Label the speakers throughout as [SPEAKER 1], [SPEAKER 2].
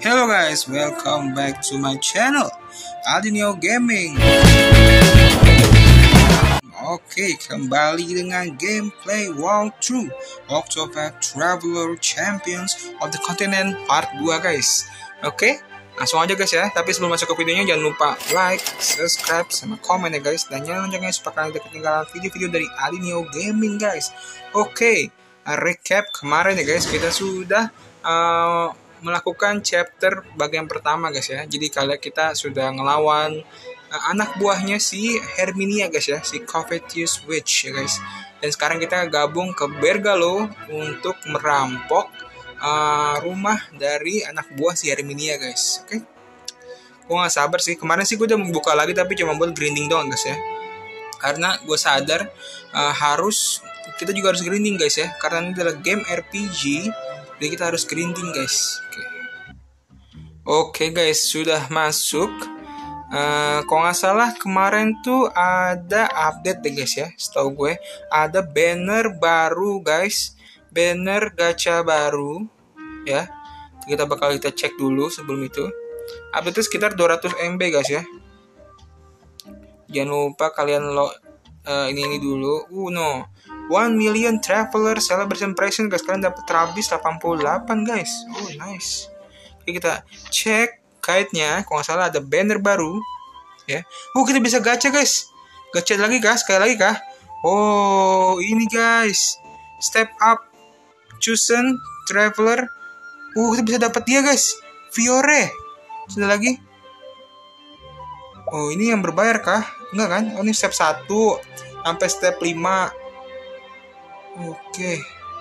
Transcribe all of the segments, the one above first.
[SPEAKER 1] Hello guys, welcome back to my channel Aldinio Gaming. Oke, kembali dengan gameplay walkthrough Octopath Traveler Champions of the Continent Part 2 guys. Oke, langsung aja guys ya. Tapi sebelum masuk ke videonya jangan lupa like, subscribe, sama komen ya guys. Dan jangan lupa supaya kalian tidak ketinggalan video-video dari Aldinio Gaming guys. Oke, recap kemarin ya guys, kita sudah melakukan chapter bagian pertama guys ya. Jadi kita sudah ngelawan anak buahnya si Herminia guys ya, si Covetous Witch ya guys. Dan sekarang kita gabung ke Bergalo untuk merampok rumah dari anak buah si Herminia guys. Oke, gue gak sabar sih. Kemarin sih gue udah membuka lagi tapi cuma buat grinding doang guys ya. Karena gue sadar kita juga harus grinding guys ya. Karena ini adalah game RPG, jadi kita harus grinding guys. Oke guys, sudah masuk. Kalau nggak salah kemarin tuh ada update deh guys ya. Setahu gue ada banner baru guys, banner gacha baru ya. Kita cek dulu sebelum itu. Update sekitar 200 MB guys ya. Jangan lupa kalian ini dulu. No. 1 million traveler celebration present guys. Kalian dapat Trabis 88 guys. Oh nice. Oke, kita cek guide-nya. Kalau nggak salah ada banner baru ya. Oh, kita bisa gacha guys. Gacha lagi kah? Sekali lagi kah? Oh, ini guys. Step up chosen traveler. Kita bisa dapat dia guys. Fiore. Sudah lagi. Oh, ini yang berbayar kah? Enggak kan? Oh, ini step 1 sampai step 5. Oke,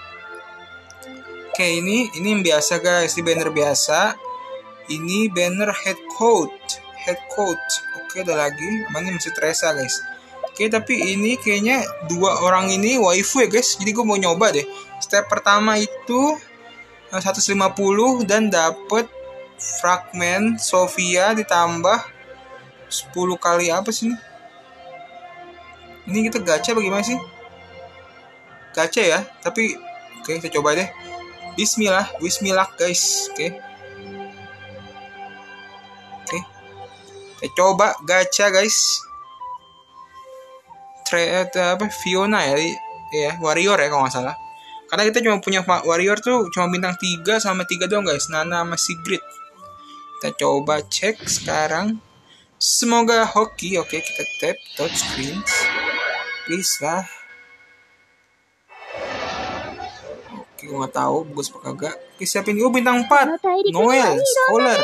[SPEAKER 1] ini yang biasa guys, ini banner biasa. Ini banner head coat. Oke, ada lagi. Ini masih Teresa guys. Oke, tapi ini kayaknya dua orang ini waifu ya guys. Jadi gue mau nyoba deh. Step pertama itu 150 dan dapet fragmen Sofia ditambah 10 kali apa sih ini? Ini kita gacha bagaimana sih? Gacha ya, tapi oke, kita coba deh. Bismillah guys. Oke, kita coba gacha guys. Fiona ya, warrior ya kalau nggak salah. Karena kita cuma punya warrior tuh cuma bintang 3 sama 3 doang guys. Nana sama Sigrid. Kita coba cek sekarang. Semoga hoki. Oke, kita tap touchscreen. Please lah. Gue gak tahu bagus apa kagak. Oke, siapin. Bintang 4 Noel Scholar.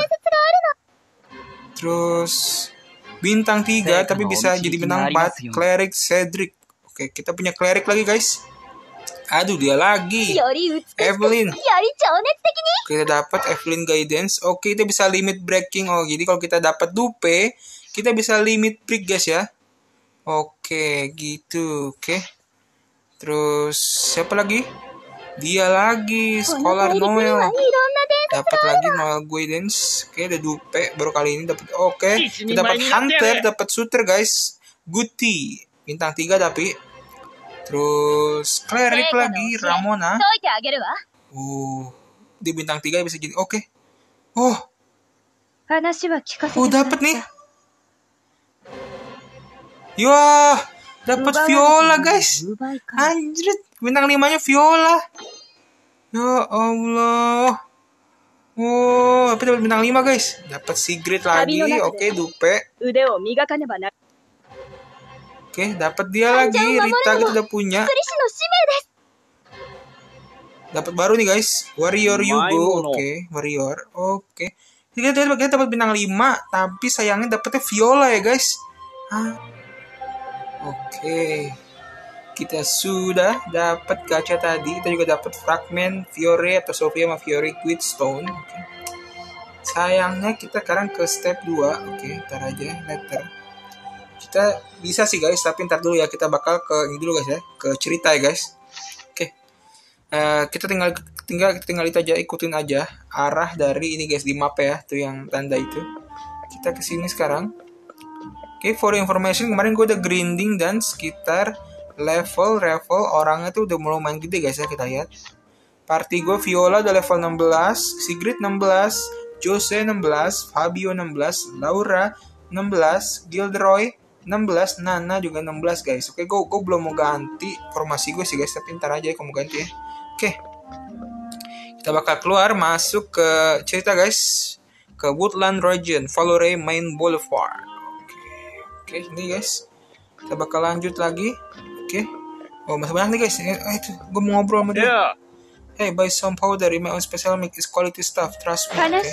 [SPEAKER 1] Terus bintang 3 tapi bisa jadi bintang 4 Cleric Cedric. Oke, kita punya Cleric lagi guys. Aduh, dia lagi Evelyn. Kita dapat Evelyn Guidance. Oke, kita bisa limit breaking. Jadi kalau kita dapat dupe, kita bisa limit break guys ya. Oke, gitu. Oke. Terus siapa lagi? Dia lagi Scholar Noel. Dapat lagi Noel Guidance. Oke, ada dupe baru kali ini dapat. Oke, kita dapat Hunter, dapat Shooter guys. Guti bintang 3 tapi. Terus Cleric lagi Ramona. Di bintang 3 bisa jadi. Oke. Dapat nih. Wah, dapat Viola guys. Anjir, bintang 5-nya Viola. Ya Allah. Tapi dapat bintang 5 guys. Dapat Sigrid lagi. Oke, dupe. Oke, dapat dia lagi. Rita kita udah punya. Dapat baru nih guys. Warrior Yugo. Oke, warrior. Oke. Kita dapat bintang 5, tapi sayangnya dapetnya Viola ya guys. Oke, kita sudah dapat gacha tadi. Kita juga dapat fragmen Fiore atau Sofia sama Fiore Quidstone. Oke. Sayangnya kita sekarang ke step 2. Oke, ntar aja letter. Kita bisa sih guys, tapi ntar dulu ya. Kita bakal ke ini dulu guys ya, ke cerita ya guys. Oke. Kita tinggal itu aja, ikutin aja arah dari ini guys di map ya, tuh yang tanda itu. Kita ke sini sekarang. Oke, for information, kemarin gue udah grinding dan sekitar level orangnya tuh udah mulai main gede guys ya. Kita lihat party gue Viola udah level 16, Sigrid 16, Jose 16, Fabio 16, Laura 16, Gilderoy 16, Nana juga 16 guys. Oke, gue belum mau ganti formasi gue sih guys, tapi ntar aja aku mau ganti ya. Oke, kita bakal keluar masuk ke cerita guys, ke Woodland Region, Valore Main Boulevard. Oke, ini guys, kita bakal lanjut lagi. Oke, oh masih banyak nih guys. Itu gue mau ngobrol sama dia.
[SPEAKER 2] Yeah.
[SPEAKER 1] Hey, buy some powder in my own special make is quality stuff, trust me. Okay.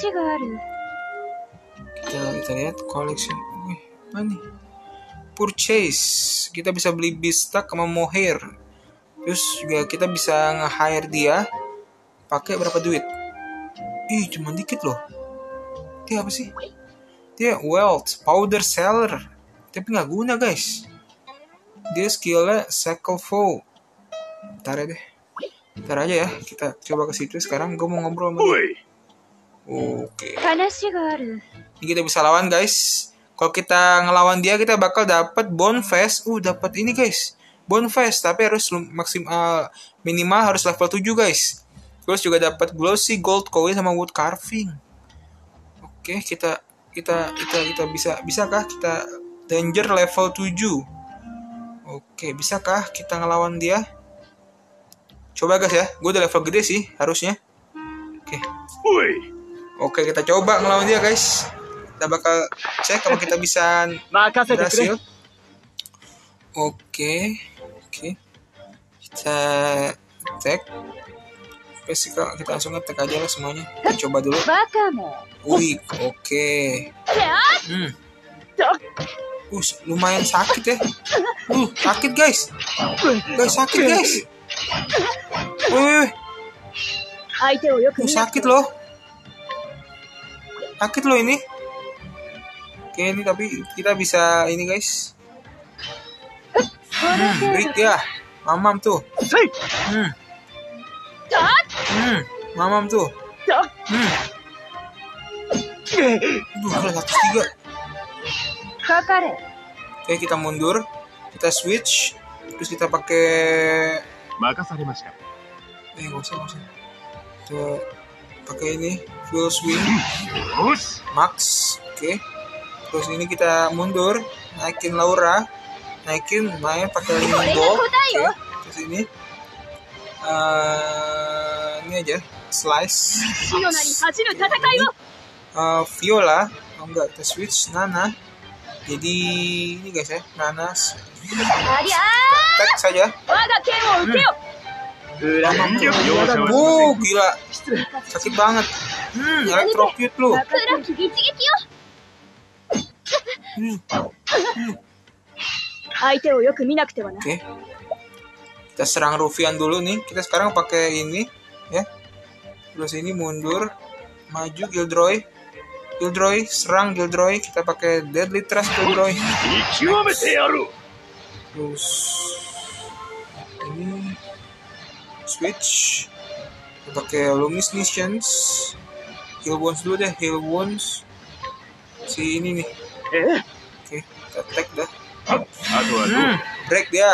[SPEAKER 1] Kita lihat collection. Wih, mana nih? Purchase. Kita bisa beli Beanstalk sama Mohair. Terus juga kita bisa nge-hire dia. Pakai berapa duit? Ih, cuma dikit loh. Dia apa sih? Dia wealth, powder seller. Tapi nggak guna guys. Dia skillnya Cycle Foe. Ntar aja ya, kita coba ke situ sekarang. Gue mau ngobrol sama dia. Oke. Ini kita bisa lawan guys. Kalau kita ngelawan dia, kita bakal dapat Bonefest. Dapat ini guys, Bonefest. Tapi harus maksimal, minimal harus level 7 guys. Terus juga dapat glossy gold coin sama wood carving. Oke, kita bisakah kita danger level 7? Oke, bisakah kita ngelawan dia? Coba guys ya, gue udah level gede sih harusnya. Oke, kita coba ngelawan dia guys. Kita bakal cek kalau kita bisa berhasil. Oke. Kita tag. Physical, kita langsung ngetek aja lah semuanya. Kita coba dulu. Wih, oke. Lumayan sakit ya. Sakit guys. Sakit guys. Sakit loh. Sakit loh ini. Oke, ini tapi kita bisa ini guys. Break ya. Mamam tuh. Mamam tuh. 103. Oke, kita mundur. Kita switch. Terus kita pakai nggak usah. Kita pakai ini full swing max. Oke. Terus ini kita mundur, naikin Laura, main pakai limbo. Oke. Terus ini aja slice. Viola, enggak, kita switch Nana. Jadi ini guys ya, Nana. Tag saja. Gila. Sakit banget. Electrocute lu. Oke. Kita serang Rufian dulu nih. Kita sekarang pakai ini ya. Terus ini mundur, maju Gilderoy, serang Gilderoy. Kita pakai Deadly Trust Gilderoy. Terus ini switch. Kita pakai Lumisnations. Heal Wounds dulu deh, Heal Wounds. Si ini nih. Oke, kita tag dah. Break dia.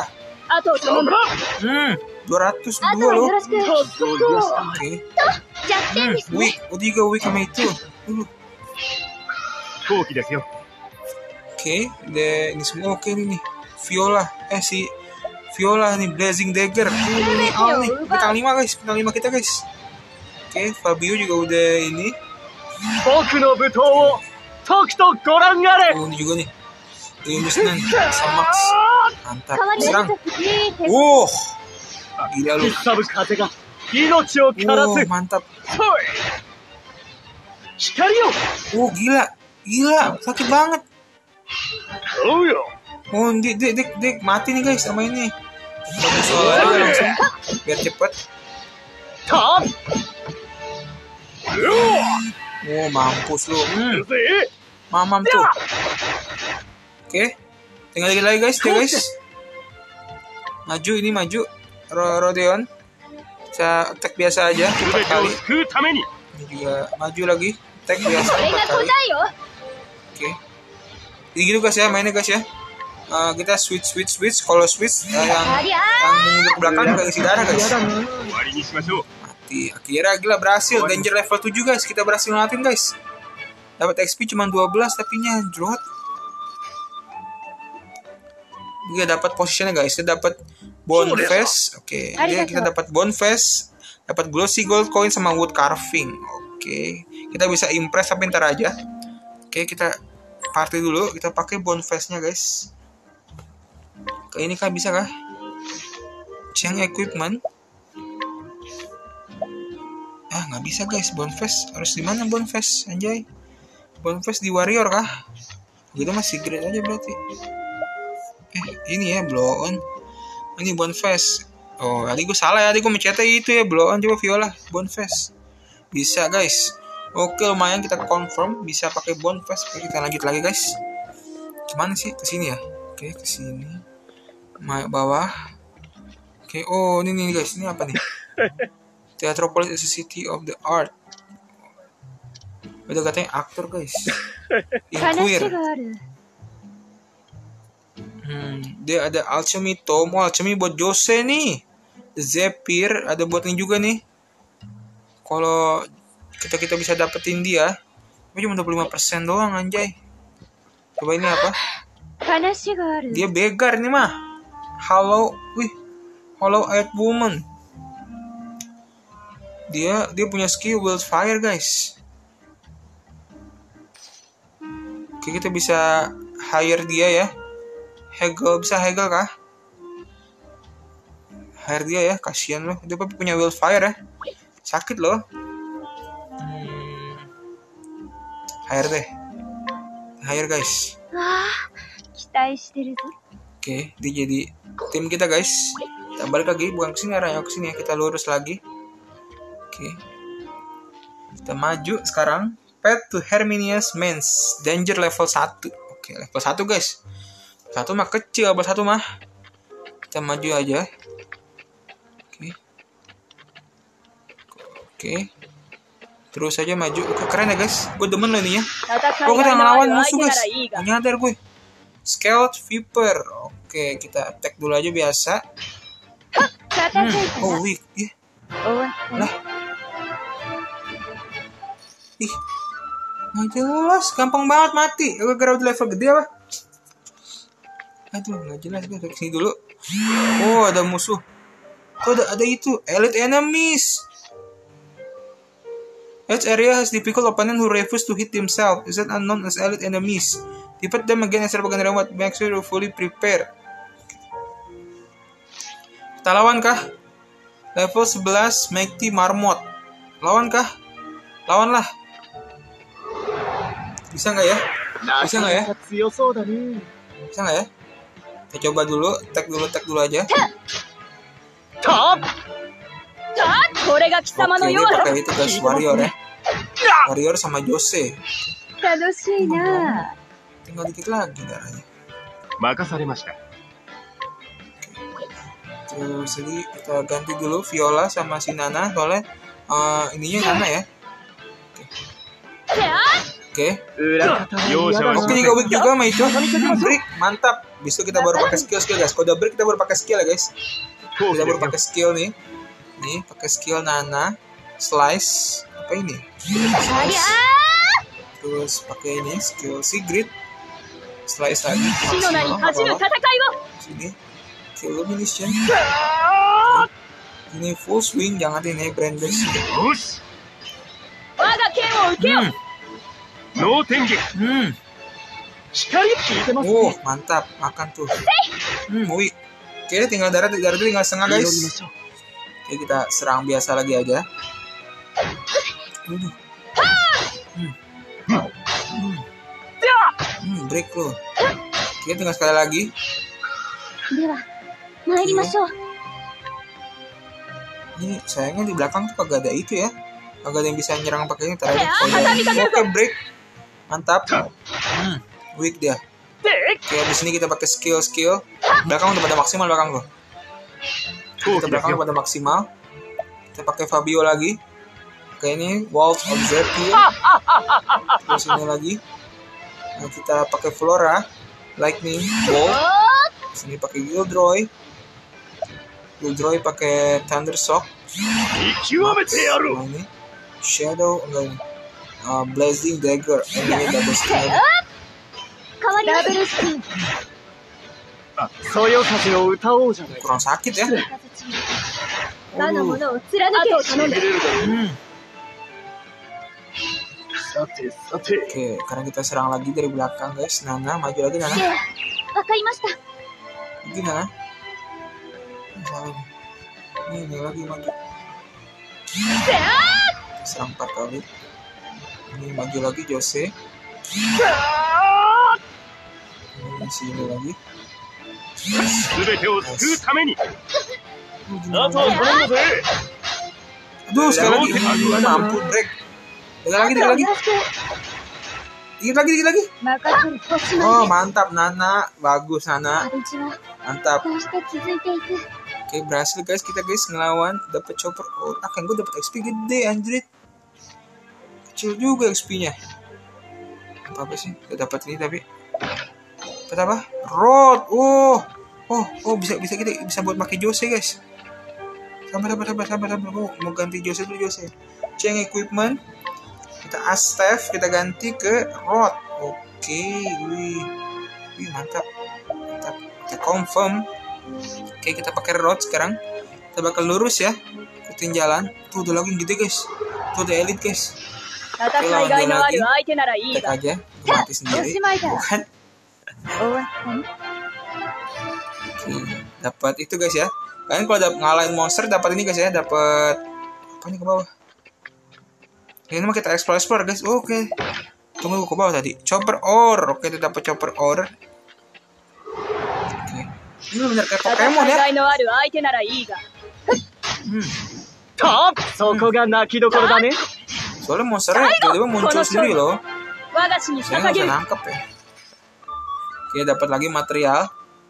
[SPEAKER 1] 202 loh. Oke. Weak, Odiga weak sama itu. Oke, ini semua oke nih. Viola, si Viola nih, Blazing Dagger. Ini Al nih, bintang 5 guys, bintang 5 kita guys. Oke, Fabio juga udah ini. Ini juga nih. Illusion sama Max. Mantap, serang. Gila lu. Mantap. Gila, sakit banget. Dik mati nih guys sama ini. Bagus soalnya langsung biar cepet. Mampus lu. Mamam tuh. Oke. Tinggal dikit lagi guys, Maju. Rodeon. Bisa attack biasa aja 4 kali. Ini juga maju lagi. Attack biasa 4 kali. Oke. Jadi gitu guys ya, mainnya guys ya. Kita switch. Kalau switch yang mundur ke belakang nggak isi darah guys. Mati. Akhirnya gila berhasil. Danger level 7 guys. Kita berhasil ngelatin guys. Dapat XP cuma 12 tapi nyajrot. Dia dapat posisinya guys. Dia dapat bone face. Oke. Dia kita dapat bone face, dapat glossy gold coin sama wood carving. Oke. Kita bisa impress tapi ntar aja. Oke, kita party dulu. Kita pakai bone face-nya guys. Oke, ini kah bisa kah? Change equipment. Nggak bisa guys, bone face. Harus di mana bone face? Anjay. Bone face di warrior kah? Gitu masih secret aja berarti. Ini ya blow on. Ini bone face. Oh, tadi gue salah ya. Tadi gue mencetnya itu ya blow on. Coba Viola bone face. Bisa guys. Oke, lumayan kita confirm bisa pakai bone face. Oke, kita lanjut lagi guys. Gimana sih? Kesini ya. Oke, kesini. Bawah. Oke, oh ini nih guys. Ini apa nih? Theatropolis is a city of the art. Udah katanya aktor guys. Inquire. Dia ada alchemy tome. Alchemy buat Jose nih. Zephyr ada buat ini juga nih. Kalau kita bisa dapetin dia, tapi cuma 25% doang anjay. Coba ini apa? Dia begar nih mah. Hollow Eyed Woman. Dia punya skill wildfire guys. Oke, kita bisa hire dia ya. Hegel, bisa Hegel kah? Hire dia ya, kasihan loh. Dia punya wildfire ya. Sakit loh. Hire deh. Hire guys. Oke, dia jadi tim kita guys. Kita balik lagi, bukan kesini arahnya, kesini ya. Kita lurus lagi. Oke. Kita maju sekarang. Path to Herminius Mines. Danger level 1. Oke, level 1 guys. Satu mah kecil, level 1 mah. Kita maju aja. Oke. Terus aja maju. Oke, keren ya guys. Gue demen loh ini ya. Oh, kita ngelawan musuh guys. Gak nyadar gue. Scout Viper. Oke, kita attack dulu aja biasa. Oh, weak. Lah. Nggak jelas. Gampang banget mati. Gue kira udah level gede apa. Aduh, nggak jelas. Gue kesini dulu. Oh, ada musuh. Tuh ada itu. Elite enemies. Each area has difficult opponent who refuse to hit himself. Is that unknown as elite enemies? Defeat them again as bagian rawat. Make sure you fully prepare. Kita lawan kah? Level 11 Mighty Marmot. Lawan kah? Lawanlah. Bisa nggak ya? Bisa nggak ya? Bisa nggak ya? Kita coba dulu. Tag dulu aja. Oke, ini pakai itu guys, warrior ya. Warrior sama Jose. Tinggal dikit lagi darahnya. Terus jadi kita ganti dulu Viola sama si Nana soalnya ininya Nana ya. Oke. Oke, juga weak juga sama itu. Break, mantap. Bisa kita baru pakai skill guys. Kalau udah break kita baru pakai skill ya guys. Kita baru pakai skill nih. Nih, pakai skill Nana, slice, apa ini? Slice. Terus pakai ini skill Sigrid, slice lagi. Sini, skill illumination. Ini full swing, jangan ini brandish. Oh, mantap, makan tuh. Weak. Oke, tinggal darat tinggal setengah guys. Oke, kita serang biasa lagi aja. Break lo. Oke, tinggal sekali lagi. Ini sayangnya di belakang tuh kagak ada itu ya. Kagak ada yang bisa nyerang pakai ini. Oke, break. Mantap. Weak dia. Oke, di sini kita pakai skill. Belakang udah pada maksimal belakang lo. Kita belakang pada maksimal. Kita pakai Fabio lagi. Oke, ini Waltz of Zephyr. Terus ini lagi. Nah, kita pakai Flora, Lightning Bolt. Sini pakai Gildroy. Gildroy pakai Thunder Shock. Nah, ini Shadow enggak ini. Blazing Dagger. Ini double skin.
[SPEAKER 2] 変わりダブルスピン。
[SPEAKER 3] そよ風を歌おうじゃないか。
[SPEAKER 1] Kurang sakit ya.
[SPEAKER 2] 他のものを貫けを頼んだ。
[SPEAKER 3] さてさて。
[SPEAKER 1] Oke, karena kita serang lagi dari belakang guys. Nana, maju lagi Nana.
[SPEAKER 2] わかりました。
[SPEAKER 1] Lagi Nana. Salah nih. Ini lagi maju. Serang 4 kali. Ini maju lagi Jose. Ini sini lagi.
[SPEAKER 3] すべてを救うために。あとは頼むぜ。
[SPEAKER 1] Aduh, sekali lagi. Mampu break. Dikit lagi. Dikit lagi.
[SPEAKER 2] 任せる星の
[SPEAKER 1] Oh, mantap Nana. Bagus Nana.
[SPEAKER 2] 道は
[SPEAKER 1] Mantap.
[SPEAKER 2] こうして続いていく。
[SPEAKER 1] Oke, berhasil guys kita guys ngelawan, dapat chopper. Oh, kan gue dapat XP gede anjrit. Kecil juga XP-nya. Apa sih? Gak dapat ini tapi. Dapat apa? Rod. Bisa kita bisa buat pakai Jose guys. Sabar. Mau ganti Jose dulu Jose. Change equipment. Kita staff, kita ganti ke Rod. Oke, wih mantap. Kita confirm. Oke, kita pakai Rod sekarang. Kita bakal lurus ya. Ikutin jalan. Tuh udah lagi gitu guys. Tuh udah elite guys. Oke, lawan dia lagi. Tek aja. Mati sendiri. Bukan. Oke, dapat itu guys ya. Kalian kalau ngalahin monster dapat ini guys ya. Dapat apa nih ke bawah? Ini mah kita explore guys. Oke. Tunggu ke bawah tadi. Chopper ore. Oke, kita dapat chopper ore. Oke. Ini benar kayak Pokemon ya. Soalnya monsternya tiba-tiba muncul sendiri loh. Saya nggak bisa nangkep ya. Oke, dapat lagi material.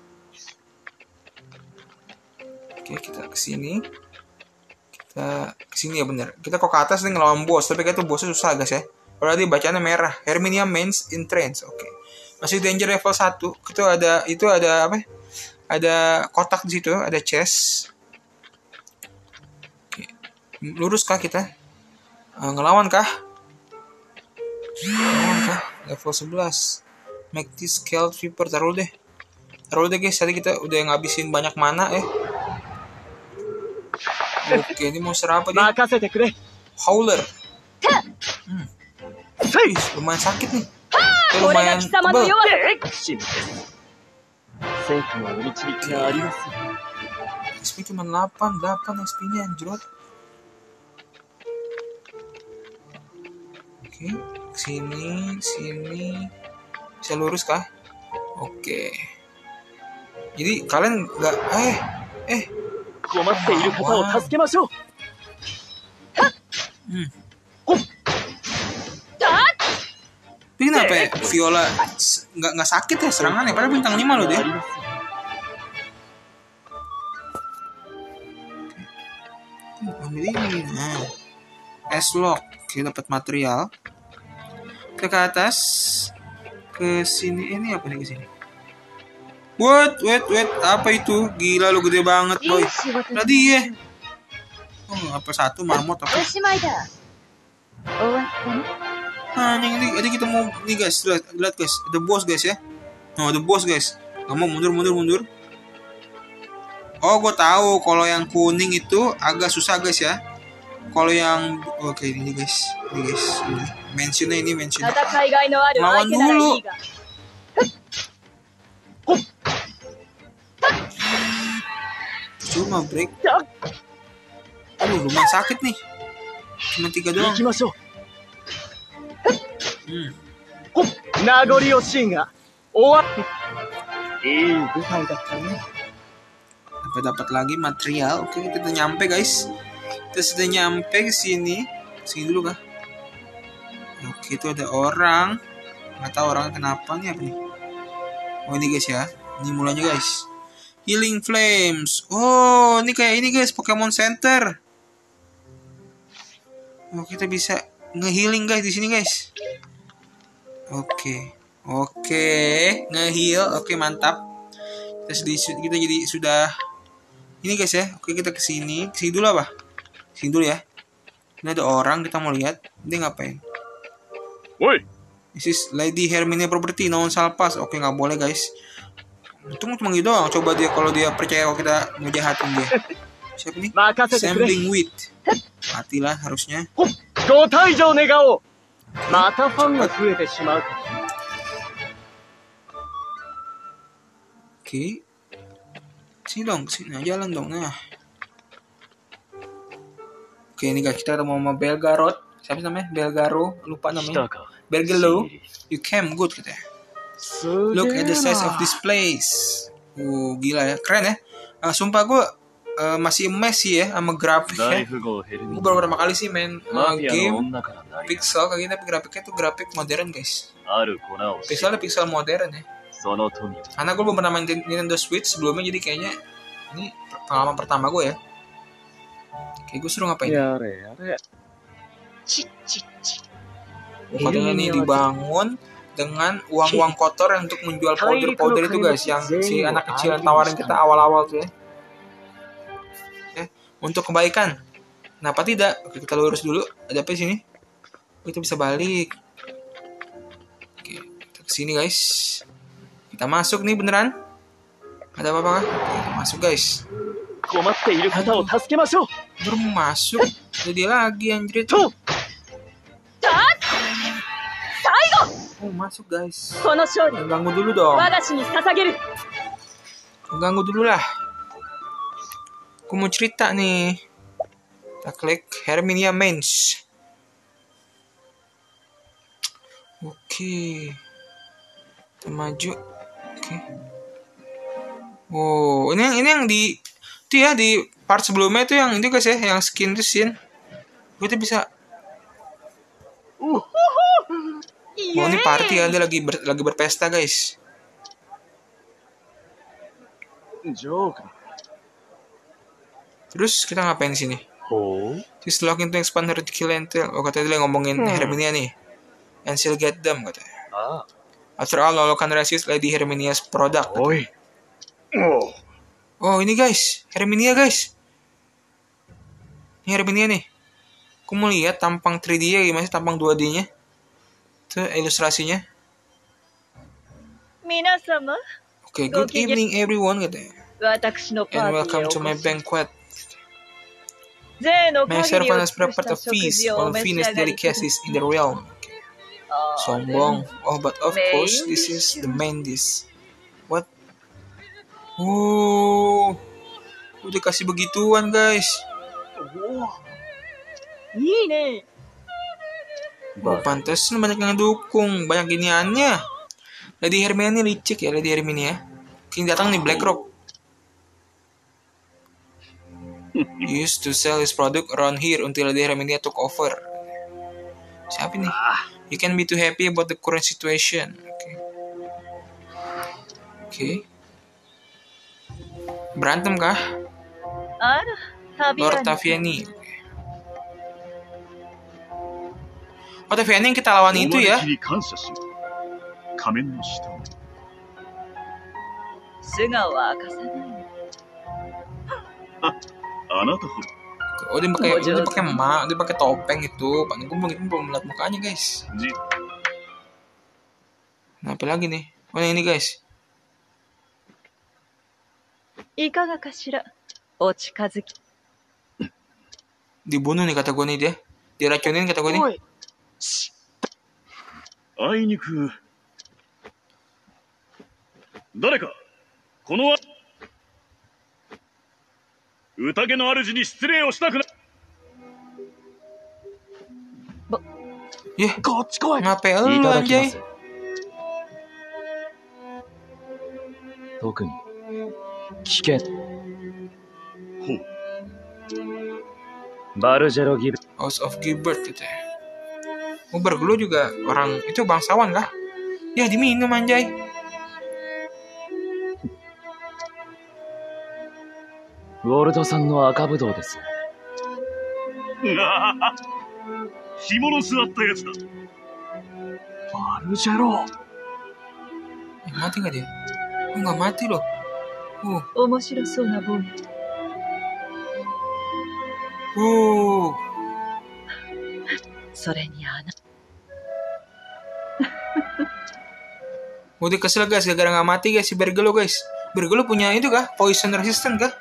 [SPEAKER 1] Oke, kita kesini. Kita kesini ya bener. Kita kok ke atas nih ngelawan bos. Tapi kayak itu bosnya susah guys ya. Kalau tadi bacanya merah. Herminia Mains in Trance. Oke. Masih danger level 1. Itu ada apa? Ada kotak di situ. Ada chest. Oke. Lurus kah kita? Ngelawan kah? Level 11. Make this scaled viper. Taruh deh guys. Tadi kita udah ngabisin banyak mana ya. Oke, ini monster apa dia? Howler. Lumayan sakit nih. Lumayan tebal. XP cuma 8 XP-nya anjrot. Oke, sini. Bisa lurus kah? Oke. Jadi kalian nggak
[SPEAKER 3] 困っている方を助けましょう。
[SPEAKER 1] Tapi kenapa ya Viola nggak sakit ya serangannya? Padahal bintang 5 loh dia. Ambil ini. Nah. S-lock. Oke, dapat material. Ke atas. Ke sini. Ini apa nih ke sini? Wait. Apa itu? Gila lu gede banget, boy. Tadi ya. Apa satu marmot apa? Nah, ini kita mau nih guys. Lihat guys. Ada boss guys ya. Ada boss guys. Nggak mau mundur. Oh, gue tahu kalau yang kuning itu agak susah guys ya. Kalau yang ini guys. Ini mentionnya. Lawan dulu. Cuma break. Lumayan sakit nih. Cuma 3 doang. Dapat lagi material. Oke, kita nyampe guys. Kita sudah nyampe ke sini. Sini dulu kah? Oke, itu ada orang. Nggak tahu orangnya kenapa nih apa nih. Oh, ini guys ya. Ini mulanya guys. Healing Flames. Oh, ini kayak ini guys, Pokemon Center. Oh, kita bisa nge-healing guys di sini guys. Oke, nge-heal. Oke, mantap. Kita jadi sudah ini guys ya. Oke, kita kesini dulu apa? Sini dulu ya. Ini ada orang, kita mau lihat dia ngapain.
[SPEAKER 3] おい
[SPEAKER 1] This is Lady Herminia property, no one shall pass. Oke, nggak boleh guys. Untung cuma gitu doang. Coba dia kalau dia percaya kalau kita ngejahatin dia. Siapa nih?
[SPEAKER 2] 任せてくれ。
[SPEAKER 1] Sampling wit. Matilah harusnya.
[SPEAKER 2] ご退場願おう。またファンが増えてしまうか。
[SPEAKER 1] Oke. Sini dong, sini jalan dong. Nah. Oke, ini guys kita mau sama Belgarot. Siapa sih namanya? Belgaro, lupa
[SPEAKER 3] 来
[SPEAKER 1] namanya.
[SPEAKER 3] たか
[SPEAKER 1] Bergelo, you came good katanya.
[SPEAKER 2] す
[SPEAKER 1] Look
[SPEAKER 2] げ
[SPEAKER 1] at the
[SPEAKER 2] え
[SPEAKER 1] size of
[SPEAKER 2] な。
[SPEAKER 1] this place. Gila ya, keren ya. Sumpah gue masih amazed sih ya sama
[SPEAKER 3] 大
[SPEAKER 1] grafiknya.
[SPEAKER 3] 富豪ヘルミ
[SPEAKER 1] Gue
[SPEAKER 3] ニ
[SPEAKER 1] baru pertama kali sih main
[SPEAKER 3] マフィアの
[SPEAKER 1] game
[SPEAKER 3] 女からない
[SPEAKER 1] pixel kayak gini, tapi grafiknya tuh grafik modern guys.
[SPEAKER 3] ある粉をし
[SPEAKER 1] Pixelnya pixel modern ya.
[SPEAKER 3] その富を
[SPEAKER 1] Karena gue belum pernah main Nintendo Switch sebelumnya, jadi kayaknya ini pengalaman pertama gue ya. Kayak gue suruh ngapain?
[SPEAKER 2] やれやれ。ちっちっち。
[SPEAKER 1] Katanya ini dibangun dengan uang-uang kotor yang untuk menjual powder-powder itu guys, yang si anak kecil yang tawarin kita awal-awal tuh ya. Untuk kebaikan. Kenapa tidak? Oke, kita lurus dulu. Ada apa di sini? Oh, itu bisa balik. Oke, kita kesini guys. Kita masuk nih beneran. Ada apa-apa kah? Oke, kita masuk guys.
[SPEAKER 2] 困っている方を助けましょう。
[SPEAKER 1] Baru mau masuk. Jadi lagi anjir.
[SPEAKER 2] と。
[SPEAKER 1] Oh, masuk guys.
[SPEAKER 2] この勝利、
[SPEAKER 1] Ganggu dulu dong.
[SPEAKER 2] 我が師に捧げる。
[SPEAKER 1] Ganggu dulu lah. Aku mau cerita nih. Kita klik Herminia Mains. Oke. Kita maju. Oke. Oh, ini yang di itu ya, di part sebelumnya itu yang itu guys ya, yang skin itu scene. Gue tuh bisa. Oh, ini party ya, dia lagi berpesta guys.
[SPEAKER 2] ジョーク。
[SPEAKER 1] Terus kita ngapain di sini?
[SPEAKER 3] ほう
[SPEAKER 1] She's looking to expand her clientele. Oh, katanya dia ngomongin Herminia nih. And she'll get them katanya.
[SPEAKER 3] あ
[SPEAKER 1] After all, Lolo can resist Lady Herminia's product.
[SPEAKER 3] おいおう
[SPEAKER 1] Oh, ini guys, Herminia guys. Ini Herminia nih. Aku mau lihat tampang 3D-nya gimana sih, tampang 2D-nya. Itu ilustrasinya.
[SPEAKER 2] 皆様、
[SPEAKER 1] Oke, good evening everyone katanya.
[SPEAKER 2] 私のパ
[SPEAKER 1] And
[SPEAKER 2] ーティー
[SPEAKER 1] welcome
[SPEAKER 2] へお
[SPEAKER 1] to my
[SPEAKER 2] 越し。
[SPEAKER 1] banquet.
[SPEAKER 2] 税の
[SPEAKER 1] My
[SPEAKER 2] 限り
[SPEAKER 1] servant
[SPEAKER 2] を
[SPEAKER 1] has
[SPEAKER 2] 尽くし
[SPEAKER 1] prepared
[SPEAKER 2] た
[SPEAKER 1] a
[SPEAKER 2] 食
[SPEAKER 1] feast
[SPEAKER 2] 事をお
[SPEAKER 1] on
[SPEAKER 2] 召し
[SPEAKER 1] finest
[SPEAKER 2] 上がりください。
[SPEAKER 1] delicacies in the realm. Sombong. Oh, but of course, this is the main dish. What? Oh, udah kasih begituan guys.
[SPEAKER 2] いいね。
[SPEAKER 1] Oh, pantesan banyak yang dukung, banyak giniannya. Lady Herminia ini licik ya, Lady Herminia. Kini datang nih BlackRock. He used to sell his product around here until Lady Herminia took over. Siapa nih? You can be too happy about the current situation. Oke. Berantem kah?
[SPEAKER 2] あら、旅
[SPEAKER 1] Lord
[SPEAKER 2] は
[SPEAKER 1] Taviani. Oh, Taviani yang kita lawan
[SPEAKER 3] お
[SPEAKER 1] itu
[SPEAKER 3] 招
[SPEAKER 1] ya?
[SPEAKER 3] きに感謝しよう仮面の下を
[SPEAKER 2] 素顔は明かさない。
[SPEAKER 3] あなたほど
[SPEAKER 1] Oh, dia pakai topeng itu. Pak, gue belum lihat mukanya guys.
[SPEAKER 3] じ
[SPEAKER 1] Nah, apa lagi nih? Oh, yang ini guys.
[SPEAKER 2] いかがかしら。お近づき。
[SPEAKER 1] Dibunuh nih kata gue nih dia. Diracunin kata gue nih.
[SPEAKER 2] おい。
[SPEAKER 3] あいにく誰かこの宴の主に失礼をしたくない
[SPEAKER 1] Yeh,
[SPEAKER 2] こっち来い。
[SPEAKER 1] ngapain
[SPEAKER 4] い
[SPEAKER 1] lu
[SPEAKER 4] ただきま
[SPEAKER 1] anjay?
[SPEAKER 4] す。特に危険。
[SPEAKER 3] ほう
[SPEAKER 4] バルジェロ・ギブ
[SPEAKER 1] House of Gilbert gitu ya. Oh, Bergelo juga orang itu bangsawan kah? Ya, diminum anjay.
[SPEAKER 4] ウォルドさんの赤ぶどうです。
[SPEAKER 3] 紐の座ったやつだ
[SPEAKER 4] バルジェロ
[SPEAKER 1] Mati nggak dia? Oh, nggak mati loh.
[SPEAKER 2] 面白そうなボーイ。
[SPEAKER 1] Oh.
[SPEAKER 2] それにあな。
[SPEAKER 1] Udah kesel guys, gara-gara nggak mati guys si Bergelo guys. Bergelo punya itu kah? Poison resistant kah?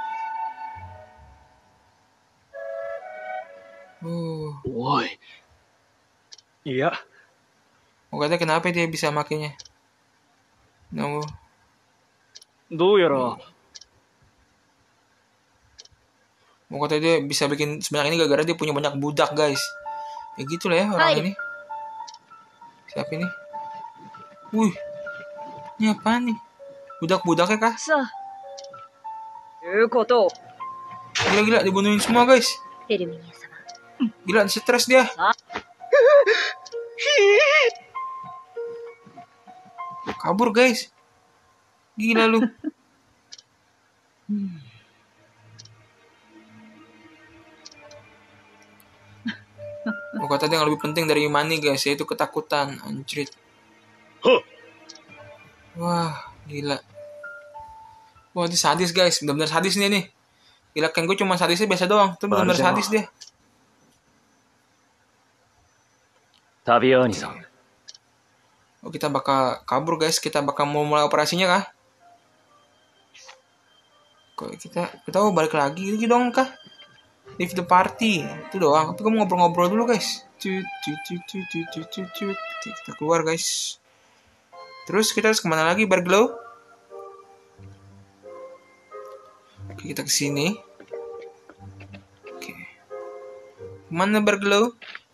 [SPEAKER 4] おい、
[SPEAKER 2] いや、
[SPEAKER 1] Oh, katanya kenapa dia bisa makainya? No.
[SPEAKER 2] どうやら、
[SPEAKER 1] Oh, katanya dia bisa bikin sebanyak ini gara-gara dia punya banyak budak guys. Ya gitu lah ya orang ini. Siapa ini? Wih, ini apaan nih? Budak-budaknya kah?
[SPEAKER 5] さあ、いうことを、
[SPEAKER 1] Gila-gila dibunuhin semua guys.
[SPEAKER 5] ヘルミニア様。
[SPEAKER 1] Gila stres dia. Kabur guys. Gila lu. Oh, kata dia yang lebih penting dari money guys, yaitu ketakutan. Anjrit.
[SPEAKER 3] Huh.
[SPEAKER 1] Wah, gila. Wah, dia sadis guys, benar-benar sadis nih. Gila kan gue cuma sadisnya biasa doang, tuh benar-benar sadis dia.
[SPEAKER 4] 旅アーニさん、
[SPEAKER 1] Oh, kita bakal kabur guys, kita bakal mau mulai operasinya kah? Kok kita mau balik lagi dong kah? Leave the party, itu doang. Tapi gue mau ngobrol-ngobrol dulu guys. Kita keluar guys. Terus kita harus kemana lagi, Bergelo? Oke, kita ke sini. Oke. Kemana Bergelo?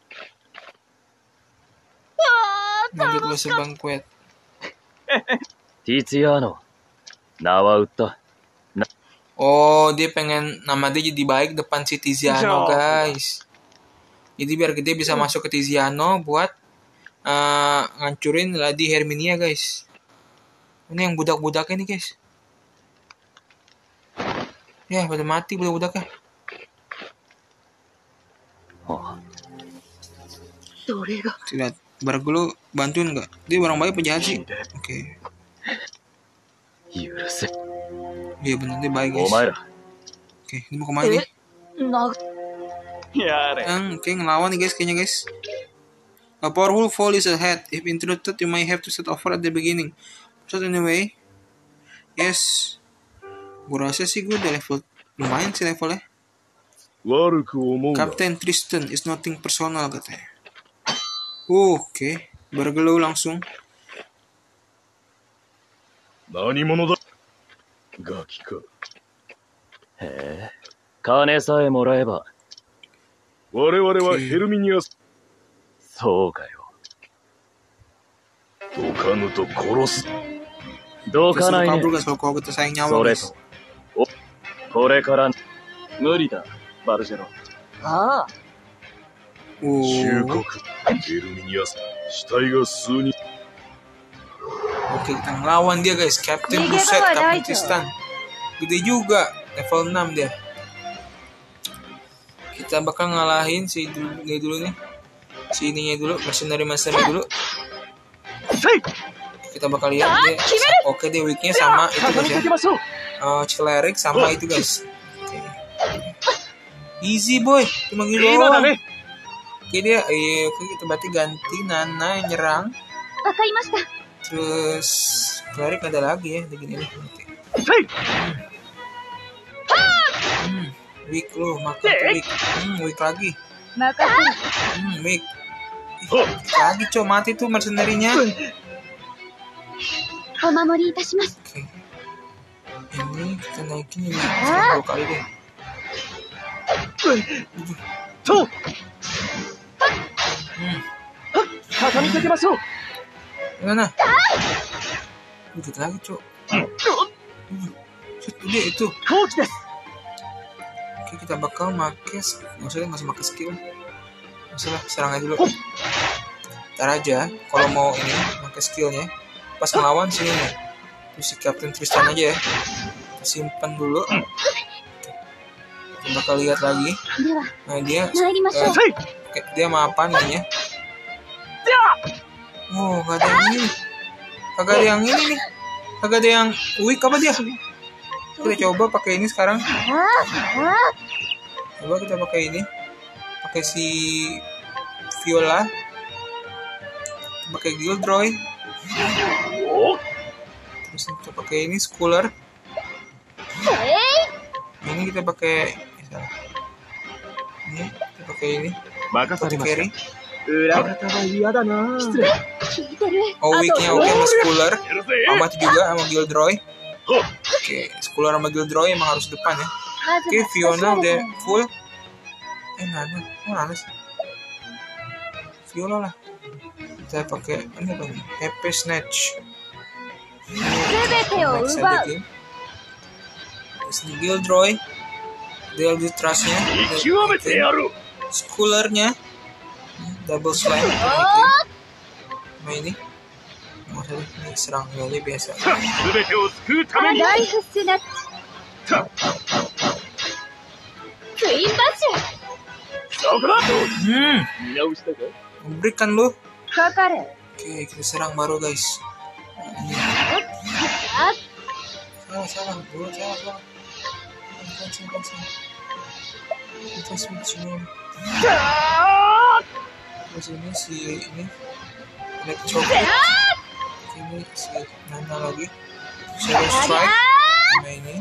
[SPEAKER 1] Lanjut lo sebangkuet.
[SPEAKER 4] ティツィアーノ、名は売った。
[SPEAKER 1] Oh, dia pengen nama dia jadi baik depan si Tiziano guys. Jadi biar dia bisa masuk ke Tiziano buat ngancurin Lady Herminia guys. Ini yang budak-budaknya nih guys. Ya, pada mati budak-budaknya.
[SPEAKER 5] どれが、
[SPEAKER 1] Lihat, Bergelo bantuin nggak? Dia orang baik penjahat sih. Oke.
[SPEAKER 4] 許せ。
[SPEAKER 1] Iya benar dia baik
[SPEAKER 4] お
[SPEAKER 1] guys.
[SPEAKER 4] 前ら、
[SPEAKER 1] Oke, ini mau kemana nih?
[SPEAKER 5] な、
[SPEAKER 2] やれ。
[SPEAKER 1] Oke, ngelawan nih guys kayaknya guys. A powerful foe is ahead. If interrupted, you may have to start over at the beginning. So anyway, yes. Gue rasa sih gue udah level lumayan sih levelnya.
[SPEAKER 3] 悪く思うな。
[SPEAKER 1] Captain Tristan is nothing personal katanya. Oke, Bergelo langsung.
[SPEAKER 3] 何者だガキか。
[SPEAKER 4] へえ、金さえもらえば、
[SPEAKER 3] 我々はヘルミニアス。
[SPEAKER 4] そうかよ。
[SPEAKER 3] どかぬと殺す。
[SPEAKER 4] ど
[SPEAKER 1] Kita
[SPEAKER 4] かない
[SPEAKER 1] suruh
[SPEAKER 4] ね。
[SPEAKER 1] kabur guys kalau kita sayang
[SPEAKER 4] そ
[SPEAKER 1] nyawa
[SPEAKER 4] れ
[SPEAKER 1] guys.
[SPEAKER 4] と、これから、無理だ、バルジェロ。
[SPEAKER 5] ああ、
[SPEAKER 3] 忠
[SPEAKER 1] Oh.
[SPEAKER 3] 告。ヘルミニアス。死体が数人。
[SPEAKER 1] Oke, kita ngelawan dia guys. Captain
[SPEAKER 5] Gede
[SPEAKER 1] Buset,
[SPEAKER 5] banget,
[SPEAKER 1] Captain
[SPEAKER 5] Daijo.
[SPEAKER 1] Tristan. Gede juga, level 6 dia. Kita bakal ngalahin si dulu nih. Si ininya dulu, mercenary dulu. Kita bakal lihat dia. Oke, dia weaknya sama itu guys ya.
[SPEAKER 2] きましょう。
[SPEAKER 1] Cleric sama itu guys. Oke. Easy boy, cuma gitu
[SPEAKER 2] 今だ
[SPEAKER 1] doang.
[SPEAKER 2] ね。
[SPEAKER 1] Oke dia, oke kita berarti ganti Nana yang nyerang.
[SPEAKER 5] わかりました。
[SPEAKER 1] Terus Cleric ada lagi ya, begini nih. Nanti.
[SPEAKER 2] せい。
[SPEAKER 1] Weak lo, makan tuh weak. Weak lagi.
[SPEAKER 5] 任せる。
[SPEAKER 1] Weak. Weak lagi cow, mati tuh mercenary-nya. Oke.
[SPEAKER 5] お守りいたします。
[SPEAKER 1] Ini kita naikin ini 10 kali deh.
[SPEAKER 2] そう。畳みかけましょう。
[SPEAKER 1] Gimana? Dikit lagi cow. Udah itu.
[SPEAKER 2] 後期です。
[SPEAKER 1] Oke, kita bakal make nggak usah make skill. Nggak usah lah, serang aja dulu. Ntar aja, kalau mau ini make skillnya pas ngelawan sini nih. Terus si Captain Tristan aja ya. Kita simpan dulu. Kita bakal lihat lagi.
[SPEAKER 5] では、
[SPEAKER 1] Nah dia,
[SPEAKER 5] 参りましょう。
[SPEAKER 2] せい。
[SPEAKER 1] oke, dia mau apa nih ya? Oh, gak ada yang ini nih. Kagak ada yang ini nih. Kagak ada yang weak apa dia? Kita coba pakai ini sekarang.
[SPEAKER 5] ああ、
[SPEAKER 1] Coba kita pakai ini. Pakai si Viola. Pakai Gildroy. Terus kita pakai ini Schooler. Ini kita pakai ini kita pakai ini
[SPEAKER 3] 任されました
[SPEAKER 1] carry.
[SPEAKER 2] 裏方は嫌だな。
[SPEAKER 5] 聞いてる。
[SPEAKER 1] Owik-nya oke sama Schooler.
[SPEAKER 3] やるぜ
[SPEAKER 1] Sama itu juga sama Gildroy. Oke, Schooler sama Gildroy emang harus depan ya.
[SPEAKER 5] まず
[SPEAKER 1] Oke,
[SPEAKER 5] は
[SPEAKER 1] Fiona
[SPEAKER 5] 少し
[SPEAKER 1] udah
[SPEAKER 5] だから
[SPEAKER 1] full. Mana sih? Viola lah. Kita pakai ini apa nih? Happy Snatch.
[SPEAKER 5] 全てを
[SPEAKER 1] Next
[SPEAKER 5] 奪
[SPEAKER 1] aja
[SPEAKER 5] う。
[SPEAKER 1] game. Terus ini Gildroy. Dia trustnya.
[SPEAKER 3] 極めてやる
[SPEAKER 1] Schoolernya. Double slam. Nah ini. Nggak usah deh, ini serang aja biasa.
[SPEAKER 3] 全てを救うために
[SPEAKER 5] ライフスナッチ。ツインバッシュ。
[SPEAKER 3] そこだ
[SPEAKER 1] Hmm,
[SPEAKER 3] 見直したか
[SPEAKER 1] break kan lu?
[SPEAKER 5] かかる。
[SPEAKER 1] Oke, kita serang baru guys. Ini.
[SPEAKER 5] あ
[SPEAKER 1] Salah. Dulu salah. Cancel. Kita switch ini. Terus ini si ini Electro. Ini si Nana lagi. Shadow Strike. Nah ini.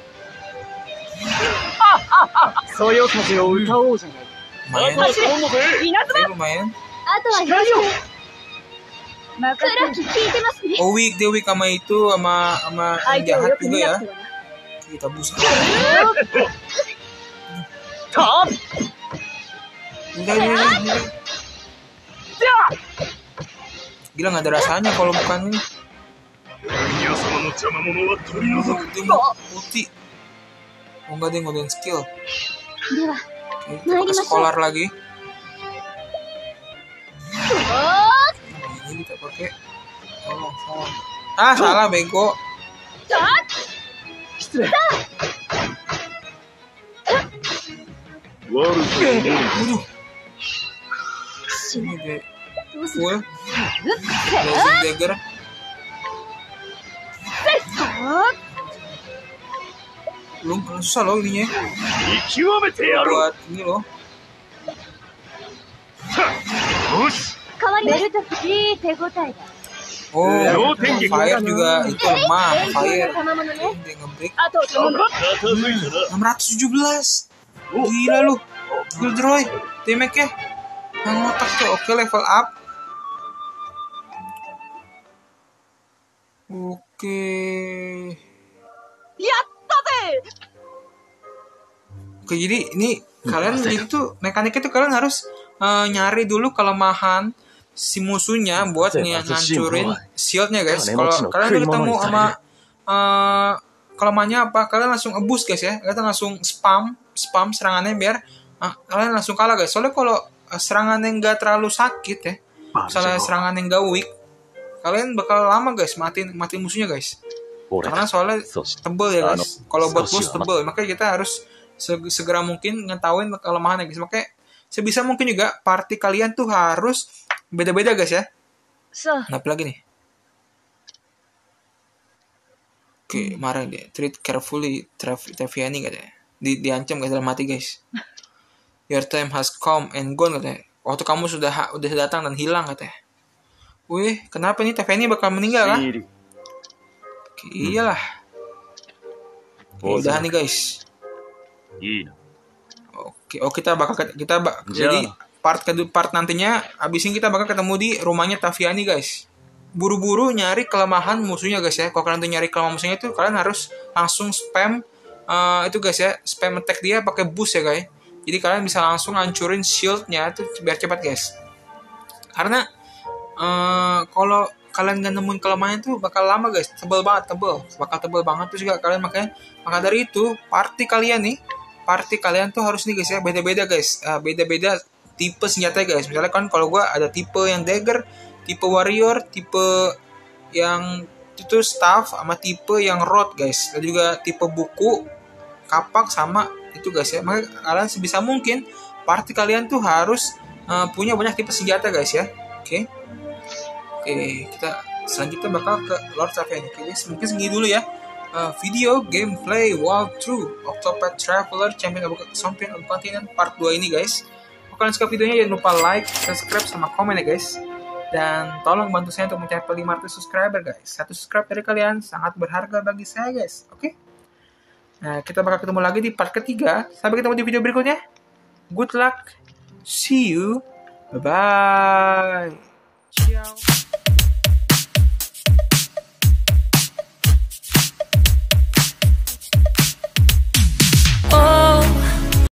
[SPEAKER 2] そよ風を歌おうじゃない。
[SPEAKER 1] Lumayan.
[SPEAKER 5] 稲妻。
[SPEAKER 1] Ini lumayan.
[SPEAKER 5] あとはよろしく。黒木聞いてますね。
[SPEAKER 1] Oh weak, dia weak sama itu sama
[SPEAKER 5] 相
[SPEAKER 1] yang
[SPEAKER 5] 手を
[SPEAKER 1] jahat
[SPEAKER 5] よく
[SPEAKER 1] juga
[SPEAKER 5] 見
[SPEAKER 1] ya.
[SPEAKER 5] なくてはな。
[SPEAKER 1] Kita busa.
[SPEAKER 2] た
[SPEAKER 1] Udah. Gila nggak ada rasanya kalau bukan ini.
[SPEAKER 3] 皆様の邪魔者は取り除く
[SPEAKER 1] Dia mau ulti. Oh enggak, dia ngelakuin skill.
[SPEAKER 5] では、
[SPEAKER 1] Oke, kita pakai scholar lagi. Ini kita pakai. Salah. Salah bego.
[SPEAKER 2] 失礼。
[SPEAKER 3] 悪く思う
[SPEAKER 1] Waduh. Ini deh.
[SPEAKER 5] どうする
[SPEAKER 1] Full. Blazing dagger. Belum susah loh ininya.
[SPEAKER 3] 極めてやる
[SPEAKER 1] Buat ini loh.
[SPEAKER 3] よし
[SPEAKER 5] 変わりました。いい手応えだ。
[SPEAKER 1] Oh,
[SPEAKER 3] Lo tinggi.
[SPEAKER 1] fire juga itu lemah.
[SPEAKER 5] 勉強
[SPEAKER 1] Fire.
[SPEAKER 5] の賜物ね。
[SPEAKER 1] Dia nge-break.
[SPEAKER 5] あと頼む。
[SPEAKER 3] 片付いたな
[SPEAKER 1] 617. Gila lu. Gildroy. Damage-nya. Yang otak tuh. Oke, level up. Oke.
[SPEAKER 5] やったぜ。
[SPEAKER 1] Oke, jadi ini kalian jadi tuh mekaniknya tuh kalian harus nyari dulu kelemahan si musuhnya buat ngancurin shieldnya guys. Kalau kalian udah ketemu sama kelemahannya apa, kalian langsung abuse guys ya. Kalian langsung spam serangannya biar kalian langsung kalah guys. Soalnya kalau serangannya nggak terlalu sakit ya, misalnya serangan yang nggak weak, kalian bakal lama guys mati musuhnya guys. Karena soalnya tebel ya guys. Kalau buat boss tebel, makanya kita harus segera mungkin ngetahuin kelemahannya guys. Makanya sebisa mungkin juga party kalian tuh harus beda-beda guys ya. Nah, apa lagi nih? Oke, marah dia. Treat carefully Taviani katanya. Diancam guys dalam hati guys. Your time has come and gone katanya. Waktu kamu sudah datang dan hilang katanya. Wih, kenapa nih Taviani bakal meninggal kan? Oke, iyalah. Oke, udahan nih guys.
[SPEAKER 4] いいな。
[SPEAKER 1] Oke, jadi part nantinya abis ini kita bakal ketemu di rumahnya Taviani guys. Buru-buru nyari kelemahan musuhnya guys ya. Kalau kalian tuh nyari kelemahan musuhnya itu kalian harus langsung spam itu guys ya, spam attack dia pakai boost ya guys. Jadi kalian bisa langsung hancurin shieldnya itu biar cepat guys. Karena kalau kalian nggak nemuin kelemahannya tuh bakal lama guys, bakal tebel banget tuh juga kalian maka dari itu party kalian tuh harus nih guys ya, beda-beda guys, beda-beda tipe senjata guys. Misalnya kan kalau gue ada tipe yang dagger, tipe warrior, tipe yang itu staff, sama tipe yang rod guys, dan juga tipe buku, kapak sama itu guys ya. Maka kalian sebisa mungkin party kalian tuh harus punya banyak tipe senjata guys ya. Oke, kita selanjutnya bakal ke Lord Taviani. Oke guys, mungkin segini dulu ya. Video gameplay walkthrough Octopath Traveler Champion of Continent part 2 ini guys. Kalau kalian suka videonya jangan lupa like, subscribe, sama komen ya guys. Dan tolong bantu saya untuk mencapai 500 subscriber guys. Satu subscribe dari kalian sangat berharga bagi saya guys. Oke? Nah, kita bakal ketemu lagi di part ketiga. Sampai ketemu di video berikutnya. Good luck. See you. Bye-bye. Ciao.